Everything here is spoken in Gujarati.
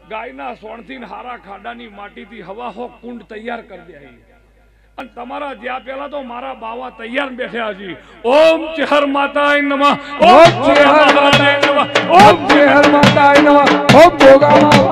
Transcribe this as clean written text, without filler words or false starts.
ગાયના સોણથી હારા ખાડાની માટીથી હવા હો કુંડ તૈયાર કરી દે અને તમારા જ્યાં પેલા તો મારા બાવા તૈયાર બેઠ્યા છે ઓમ ચેહર માતાય નમઃ ઓમ ચેહર માતાય નમઃ ઓમ ચેહર માતાય નમઃ ઓમ ભોગામાં